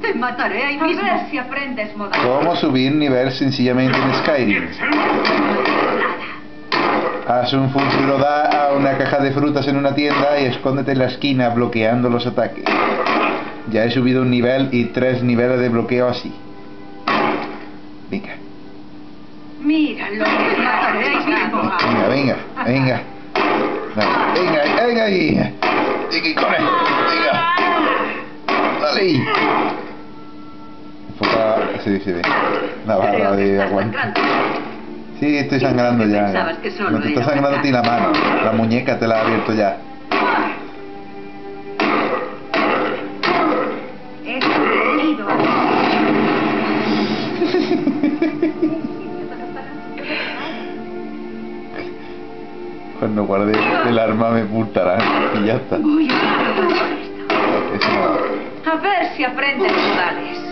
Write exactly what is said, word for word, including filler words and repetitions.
Te mataré ahí mismo. A ver si aprendes modales. ¿Cómo subir nivel sencillamente en Skyrim? Haz un Fungiroda a una caja de frutas en una tienda y escóndete en la esquina bloqueando los ataques. Ya he subido un nivel y tres niveles de bloqueo así. Venga. Míralo, te mataré ahí mismo. Venga, venga, venga. Venga, venga ahí. Venga, corre. Venga. Dale ahí. Enfoca, sí, sí, ve. La barra de aguante. Sí, estoy sangrando ya. No te está sangrando a ti la mano. La muñeca te la ha abierto ya. Cuando guarde el arma me pultarán y ya está. A ver si aprendes modales.